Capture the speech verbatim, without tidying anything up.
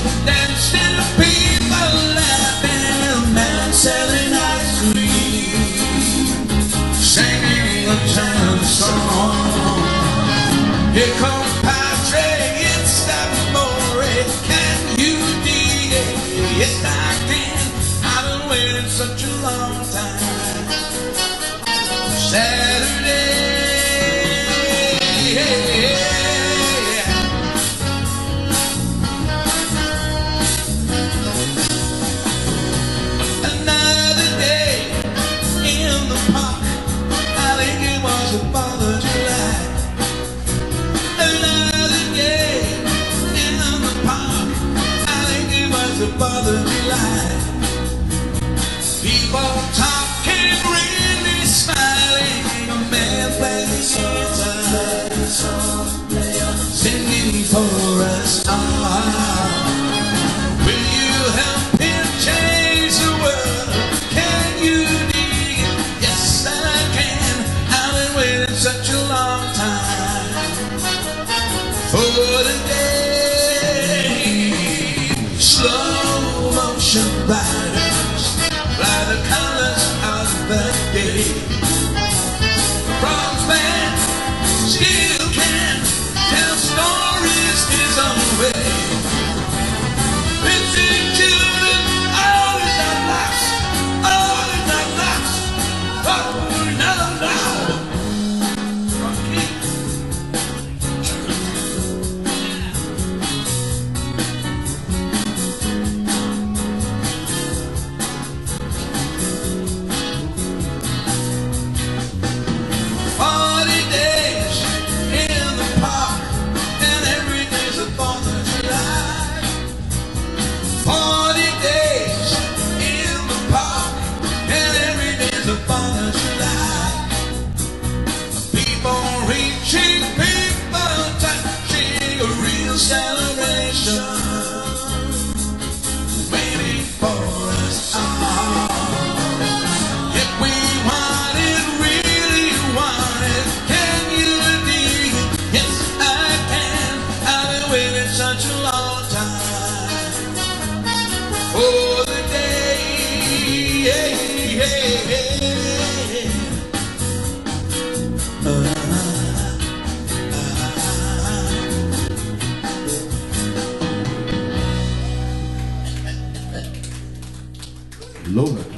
dancing people laughing, man selling ice cream, singing a town song. Here comes Padre, it's Amore. Can you dig it? Yes, I can. I've been waiting such a long time. Saturday, another day in the park. I think it was the fourth of July. Another day in the park. I think it was the fourth of July. People talking, really smiling. A man playing guitar, singing for us all. Will you help him change the world? Can you dig it? Yes, I can. I've been waiting such a long time for the day. Slow motion riders fly the colors of the day. Bronze man still can tell stories his own way. Missing children, all is not lost, all is not lost. Oh, no, no. Reaching people, touching a real celebration, waiting for us all. If we want it, really want it, can you dig it? Yes, I can. I've been waiting such a long time for the day. Hey, hey, hey. Uh, Lord.